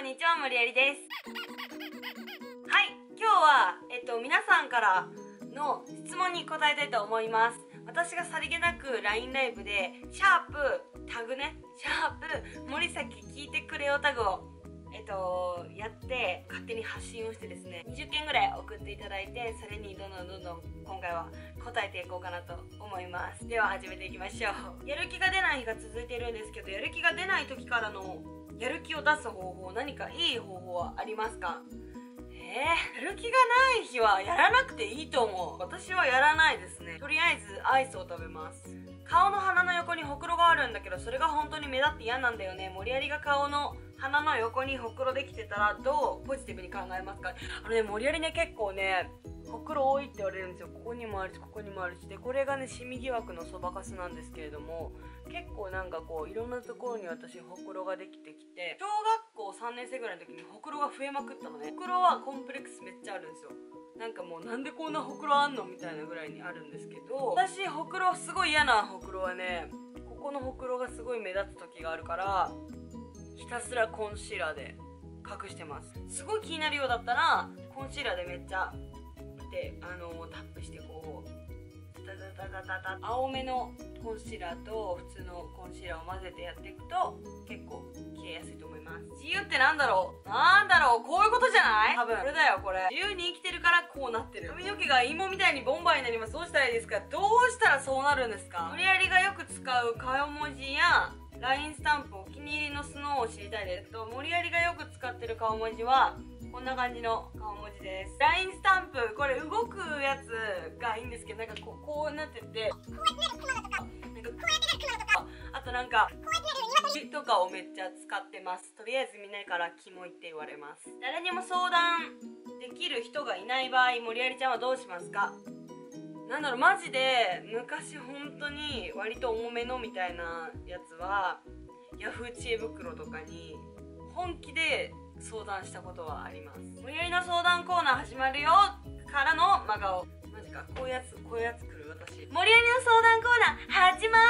んにちは、無理やりです。はい、今日は皆さんからの質問に答えたいと思います。私がさりげなく LINE ライブでタグね、森崎聞いてくれよタグをやって勝手に発信をしてですね、20件ぐらい送っていただいて、それにどんどん今回は答えていこうかなと思います。では始めていきましょう。やる気が出ない日が続いているんですけど、やる気が出ない時からのやる気を出す方法、何かいい方法はありますか？やる気がない日はやらなくていいと思う。私はやらないですね。とりあえずアイスを食べます。顔の鼻の横にほくろがあるんだけど、それが本当に目立って嫌なんだよね。森有が顔の鼻の横にほくろできてたらどうポジティブに考えますか？森有ね、結構ねほくろ多いって言われるんですよ。ここにもあるしここにもあるしで、これがねシミ疑惑のそばかすなんですけれども、結構なんかこういろんなところに私ほくろができてきて、小学校3年生ぐらいの時にほくろが増えまくったのね。ほくろはコンプレックスめっちゃあるんですよ。なんかもうなんでこんなほくろあんのみたいなぐらいにあるんですけど、私ほくろすごい嫌なほくろはね、ここのほくろがすごい目立つ時があるから、ひたすらコンシーラーで隠してます。すごい気になるようだったらコンシーラーでめっちゃでタップしてこう青めのコンシーラーと普通のコンシーラーを混ぜてやっていくと結構消えやすいと思います。自由ってなんだろうこういうことじゃない？多分これだよ。これ自由に生きてるからこうなってる。髪の毛が芋みたいにボンバーになります。どうしたらいいですか？どうしたらそうなるんですか？無理やりがよく使う顔文字や LINE スタンプ、お気に入りのスノーを知りたいです。無理やりがよく使ってる顔文字はこんな感じの顔文字です。 LINE スタンプ、これ動くやつがいいんですけど、なんかこうなってて、あとなんかとかをめっちゃ使ってます。とりあえずみんなからキモいって言われます。誰にも相談できる人がいない場合、森有ちゃんはどうしますか？マジで昔本当に割と重めのみたいなやつはヤフー知恵袋とかに本気で相談したことはあります。森有の相談コーナー始まるよからの真顔。マジか、こういうやつ来る私。森有の相談コーナー始ま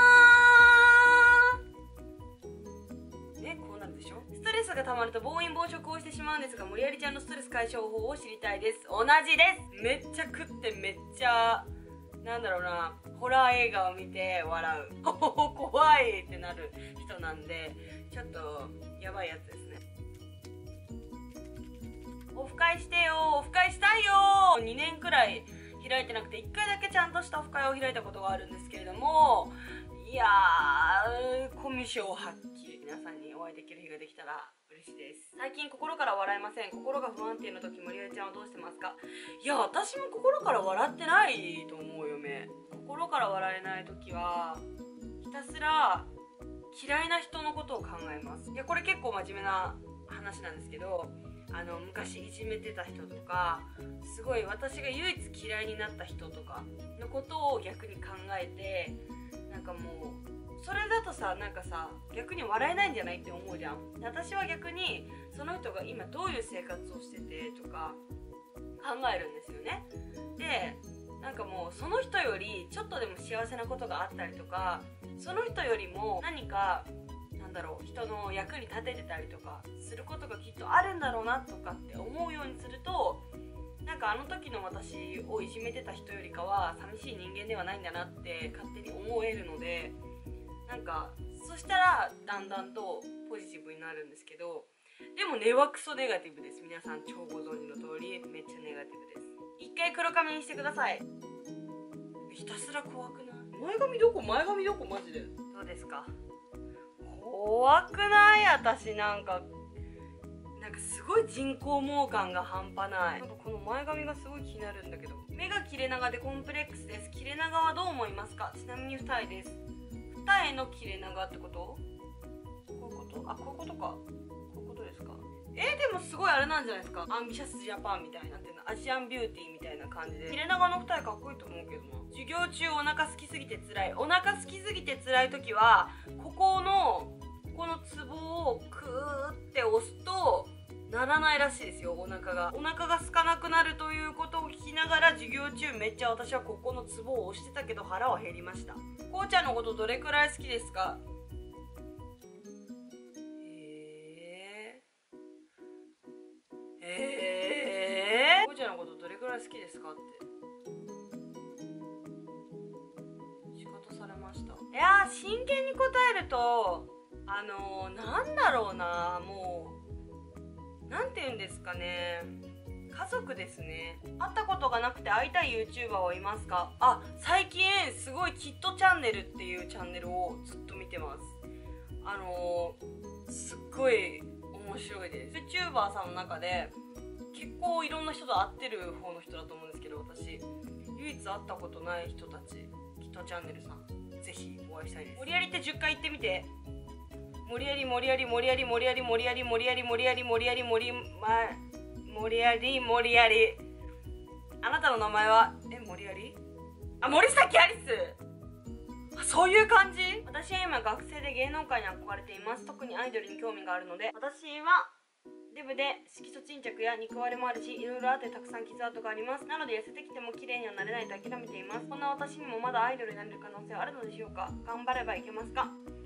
るよね、こうなるでしょ。ストレスが溜まると暴飲暴食をしてしまうんですが、森有ちゃんのストレス解消法を知りたいです。同じです。めっちゃ食ってめっちゃホラー映画を見て笑う怖いってなる人なんで、ちょっとやばいやつですね。オフ会してよ。オフ会したいよ。2年くらい開いてなくて、1回だけちゃんとしたオフ会を開いたことがあるんですけれども、いやー、コミュ障発揮。皆さんにお会いできる日ができたら嬉しいです。最近心から笑えません。心が不安定な時、森有ちゃんはどうしてますか？いや、私も心から笑ってないと思うよね。心から笑えない時はひたすら嫌いな人のことを考えます。いや、これ結構真面目な話なんですけど、昔いじめてた人とか、すごい私が唯一嫌いになった人とかのことを逆に考えて、なんかもうそれだとさ、逆に笑えないんじゃないって思うじゃん。私は逆にその人が今どういう生活をしててとか考えるんですよね。で、もうその人よりちょっとでも幸せなことがあったりとか、その人よりも何か人の役に立ててたりとかすることがきっとあるんだろうなとかって思うようにすると、あの時の私をいじめてた人よりかは寂しい人間ではないんだなって勝手に思えるので、そしたらだんだんとポジティブになるんですけど、でも根はクソネガティブです。皆さん超ご存知の通りめっちゃネガティブです。一回黒髪にしてください。ひたすら怖くない？前髪どこマジで。どうですか？怖くない？私すごい人工毛感が半端ない。この前髪がすごい気になるんだけど。目が切れ長でコンプレックスです。切れ長はどう思いますか？ちなみに二重です。二重の切れ長ってこと？こういうこと？こういうことか。こういうことですか？でもすごいあれなんじゃないですか？アンビシャスジャパンみたいな、アジアンビューティーみたいな感じで、切れ長の二重かっこいいと思うけどな。授業中お腹空きすぎて辛い。お腹空きすぎて辛い時はこのツボをクーって押すとならないらしいですよ。お腹が空かなくなるということを聞きながら、授業中めっちゃ私はここのツボを押してたけど腹は減りました。こうちゃんのことどれくらい好きですか？ らい好きですかって仕方されました。いやー、真剣に答えるとなんだろうな、もうなんて言うんですかね、家族ですね。会ったことがなくて会いたい YouTuber はいますか？あ、最近すごいキットチャンネルっていうチャンネルをずっと見てます。すっごい面白いです。 YouTuber さんの中で結構いろんな人と会ってる方の人だと思うんですけど、私唯一会ったことない人たち、キットチャンネルさんぜひお会いしたいです。無理やりって10回言ってみて。無理やり無理やり無理やり無理やり無理やり無理やり無理やり無理やり無理やり無理やり。あなたの名前は無理やり、あ、森崎アリス。そういう感じ。私は今学生で芸能界に憧れています。特にアイドルに興味があるので、私はデブで色素沈着や肉割れもあるし、いろいろあってたくさん傷跡があります。なので痩せてきても綺麗にはなれないと諦めています。こんな私にもまだアイドルになれる可能性はあるのでしょうか？頑張ればいけますか？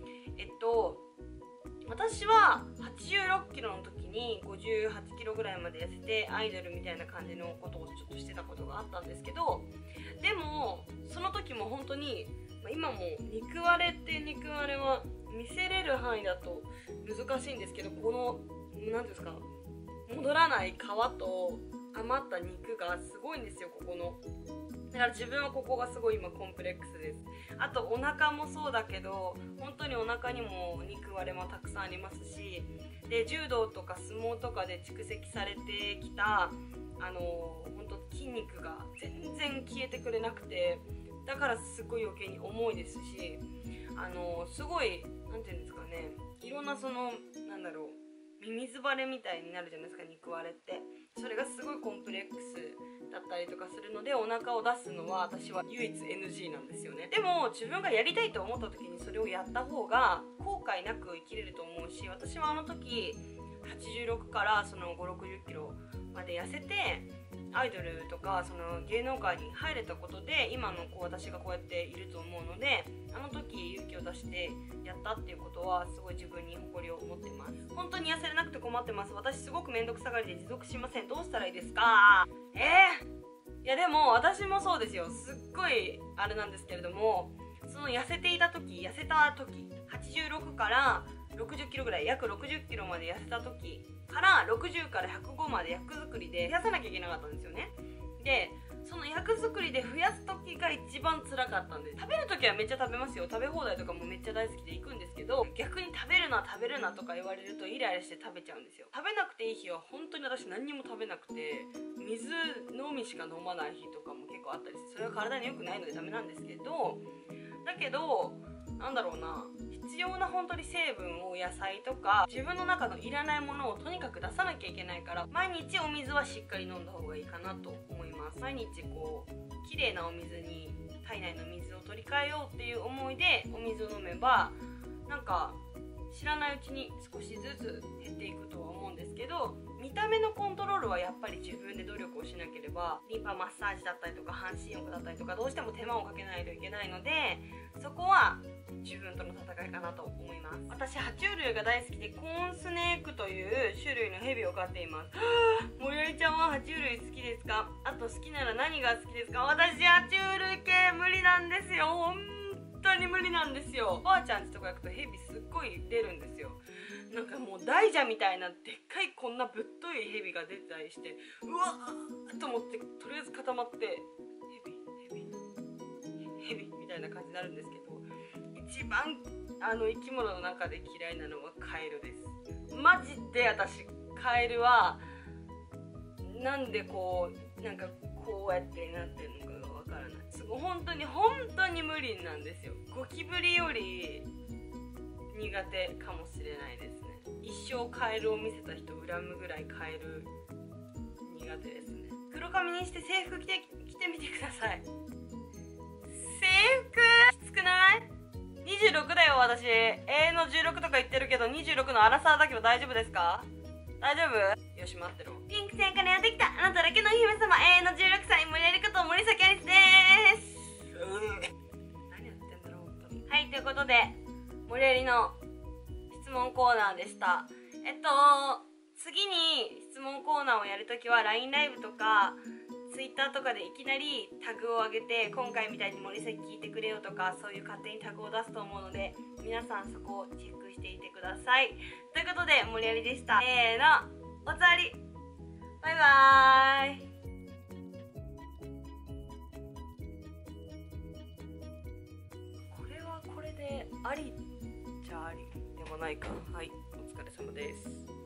私は86キロの時に58キロぐらいまで痩せてアイドルみたいな感じのことをちょっとしてたことがあったんですけど、でもその時も本当に今も肉割れって肉割れは見せれる範囲だと難しいんですけど、この何ですか、戻らない皮と余った肉がすごいんですよ、ここの。だから自分はここがすごい今コンプレックスです。あとお腹もそうだけど、本当にお腹にも肉割れもたくさんありますし、で柔道とか相撲とかで蓄積されてきた本当筋肉が全然消えてくれなくて、だからすごい余計に重いですし、すごいなんていうんですかね、いろんななんだろう、ミミズバレみたいになるじゃないですか、肉割れって。それがすごいコンプレックスだったりとかするので、お腹を出すのは私は唯一 NG なんですよね。でも自分がやりたいと思った時にそれをやった方が後悔なく生きれると思うし、私はあの時86から5、60キロまで痩せてアイドルとか芸能界に入れたことで今の私がこうやっていると思うので、あの時勇気を出してやったっていうことはすごい自分に誇りを持ってます。本当に痩せれなくて困ってます。私すごくめんどくさがりで持続しません。どうしたらいいですか？いやでも私もそうですよ。すっごいあれなんですけれども、痩せた時86から60キロぐらい、約60キロまで痩せた時から60から105まで役作りで増やさなきゃいけなかったんですよね。でその役作りで増やす時が一番辛かったんです。食べる時はめっちゃ食べますよ。食べ放題とかもめっちゃ大好きで行くんですけど、逆に食べるなとか言われるとイライラして食べちゃうんですよ。食べなくていい日は本当に私何にも食べなくて、水のみしか飲まない日とかも結構あったりして、それは体に良くないのでダメなんですけど、だけどなんだろうな、必要な本当に成分を野菜とか自分の中のいらないものをとにかく出さなきゃいけないから、毎日お水はしっかり飲んだ方がいいかなと思います。毎日綺麗なお水に体内の水を取り替えようっていう思いでお水を飲めば、なんか知らないうちに少しずつ減っていくとは思うんですけど、見た目のコントロールはやっぱり自分で努力をしなければ、リンパマッサージだったりとか半身浴だったりとかどうしても手間をかけないといけないので、そこは自分との戦いかなと思います。私爬虫類が大好きで、コーンスネークという種類のヘビを飼っています。森有ちゃんは爬虫類好きですか？あと好きなら何が好きですか？私爬虫類系無理なんですよ。本当に無理なんですよ。おばあちゃんちとか行くとヘビすっごい出るんですよ。なんかもう大蛇みたいなでっかいこんなぶっといヘビが出たりして、うわーと思ってとりあえず固まってヘビみたいな感じになるんですけど、一番生き物の中で嫌いなのはカエルです。マジで私カエルはなんでなんかこうやってなってるのかがわからない。本当に無理なんですよ。ゴキブリより苦手かもしれないですね。一生カエルを見せた人恨むぐらいカエル苦手ですね。黒髪にして制服着てみてください。制服きつくない？ 26 だよ私。永遠の16とか言ってるけど26のアラサーだけど大丈夫ですか？大丈夫？よし待ってろ。ピンク線からやってきたあなただけのお姫様、永遠の16歳森有こと森崎アリスでーす。何やってんだろう本当に。はい、ということで森有の質問コーナーでした。次に質問コーナーをやるときは LINE ライブとか Twitter とかでいきなりタグを上げて、今回みたいに森崎聞いてくれよとか、そういう勝手にタグを出すと思うので、皆さんそこをチェックしていてください。ということで、森有でした。おつわり、バイバーイ。これはこれでありっちゃありでもないか。はい、お疲れ様です。